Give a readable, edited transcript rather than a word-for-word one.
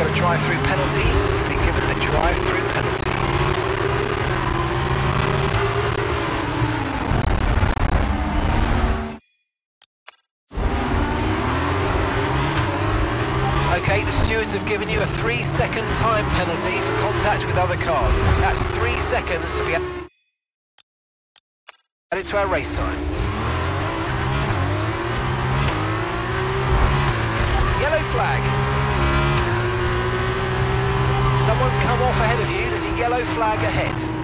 got a drive-through penalty. You've been given a drive-through penalty. Okay, the stewards have given you a 3-second time penalty for contact with other cars. That's 3 seconds to be added to our race time. Yellow flag. Someone's come off ahead of you. There's a yellow flag ahead.